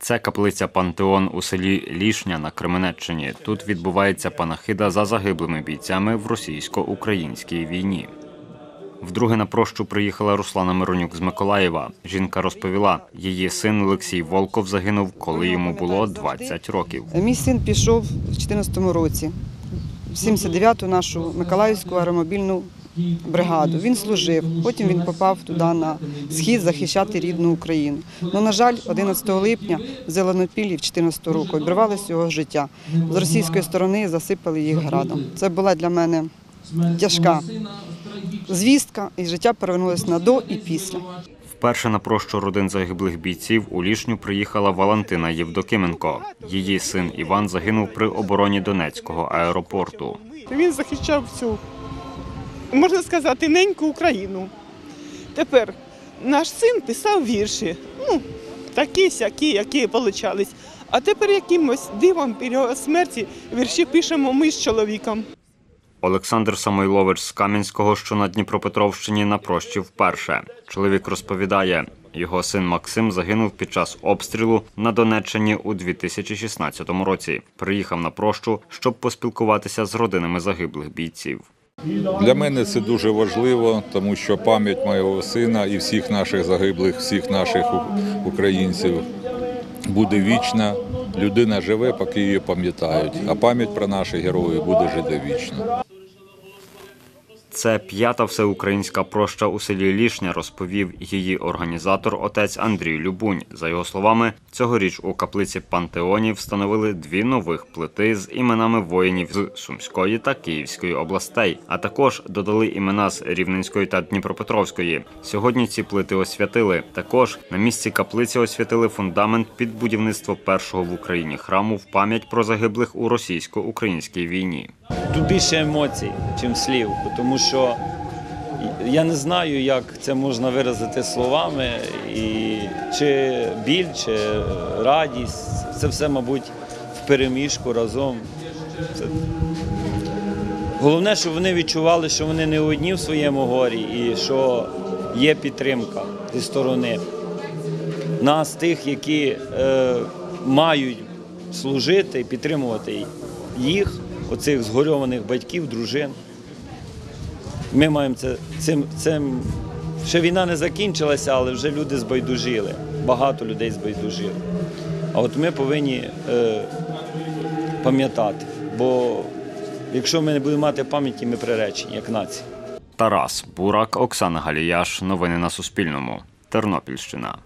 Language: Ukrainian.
Це каплиця Пантеон у селі Лішня на Кременеччині. Тут відбувається панахида за загиблими бійцями в російсько-українській війні. Вдруге на прощу приїхала Руслана Миронюк з Миколаєва. Жінка розповіла, її син Олексій Волков загинув, коли йому було 20 років. Мій син пішов в 2014 році, в 79-ту нашу Миколаївську аеромобільну бригаду. Він служив, потім він попав туди на схід захищати рідну Україну. Но, на жаль, 11 липня в Зеленопіллі в 2014 року обірвалося його життя. З російської сторони засипали їх градом. Це була для мене тяжка звістка, і життя перевернулося на до і після. Вперше на прощу родин загиблих бійців у Лішню приїхала Валентина Євдокименко. Її син Іван загинув при обороні Донецького аеропорту. Він захищав всю, можна сказати, неньку Україну. Тепер наш син писав вірші, такі-сякі, які получались. А тепер якимось дивом після його смерті вірші пишемо ми з чоловіком. Олександр Самойлович з Кам'янського, що на Дніпропетровщині, на прощі вперше. Чоловік розповідає, його син Максим загинув під час обстрілу на Донеччині у 2016 році. Приїхав на прощу, щоб поспілкуватися з родинами загиблих бійців. Для мене це дуже важливо, тому що пам'ять моєго сина і всіх наших загиблих, всіх наших українців буде вічна. Людина живе, поки її пам'ятають, а пам'ять про наших героїв буде жити вічно. Це 5-та всеукраїнська проща у селі Лішня, розповів її організатор отець Андрій Любунь. За його словами, цьогоріч у каплиці Пантеоні встановили 2 нових плити з іменами воїнів з Сумської та Київської областей, а також додали імена з Рівненської та Дніпропетровської. Сьогодні ці плити освятили. Також на місці каплиці освятили фундамент під будівництво першого в Україні храму в пам'ять про загиблих у російсько-українській війні. Тут більше емоцій, ніж слів, тому що я не знаю, як це можна виразити словами, і чи біль, чи радість, це все, мабуть, вперемішку разом. Головне, щоб вони відчували, що вони не одні в своєму горі і що є підтримка зі сторони нас, тих, які мають служити і підтримувати їх, оцих згорьованих батьків, дружин. Ми маємо цим. Ще війна не закінчилася, але вже люди збайдужили. Багато людей збайдужили. А от ми повинні пам'ятати, бо якщо ми не будемо мати пам'яті, ми приречені, як нація. Тарас Бурак, Оксана Галіяш. Новини на Суспільному. Тернопільщина.